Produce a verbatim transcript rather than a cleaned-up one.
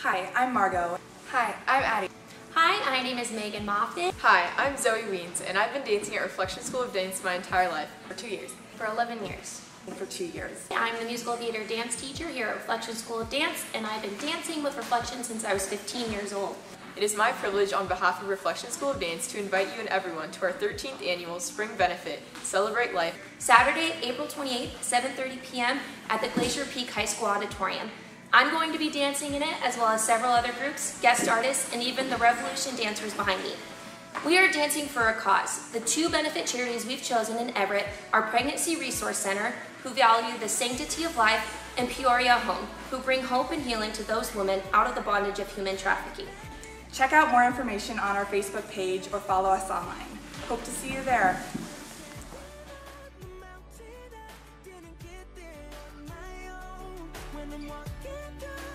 Hi, I'm Margot. Hi, I'm Addie. Hi, my name is Meagan Moffat. Hi, I'm Zoe Wiens, and I've been dancing at Reflection School of Dance my entire life. For two years. For eleven years. For two years. I'm the musical theater dance teacher here at Reflection School of Dance, and I've been dancing with Reflection since I was fifteen years old. It is my privilege on behalf of Reflection School of Dance to invite you and everyone to our thirteenth annual Spring Benefit, Celebrate Life. Saturday, April twenty-eighth, seven thirty p m at the Glacier Peak High School Auditorium. I'm going to be dancing in it, as well as several other groups, guest artists, and even the Revolution dancers behind me. We are dancing for a cause. The two benefit charities we've chosen in Everett are Pregnancy Resource Center, who value the sanctity of life, and Peoria Home, who bring hope and healing to those women out of the bondage of human trafficking. Check out more information on our Facebook page or follow us online. Hope to see you there. When I'm walking down